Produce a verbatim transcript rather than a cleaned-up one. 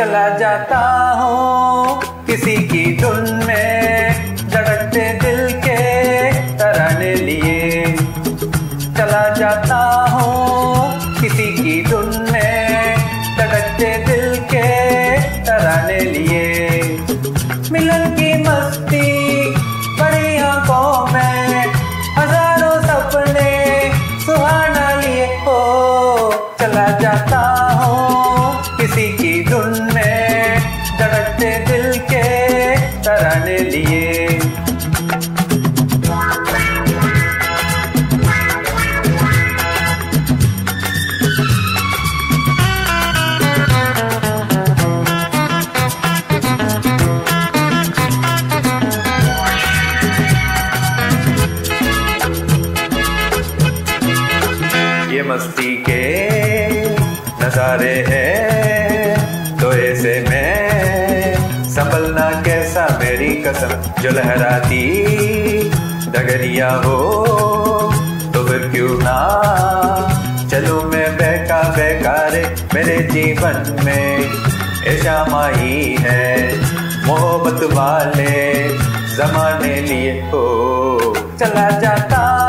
चला जाता हूँ किसी की धुन में, धड़कते दिल के तराने लिए। चला जाता हूँ किसी की धुन में, धड़कते दिल के तराने लिए। मिलन की मस्ती बड़ी आंखों में, हजारों सपने सुहाना लिए हो। चला जाता हूँ किसी की धुन में, धड़कते दिल के तराने लिए। ये मस्ती के नजारे हैं तो ऐसे में संभलना कैसा, मेरी कसम। जो लहराती डगरिया हो तो फिर क्यों ना चलूं मैं बहका बहकारे। मेरे जीवन में ये शाम आई है, मोहब्बत वाले जमाने लिए हो। चला जाता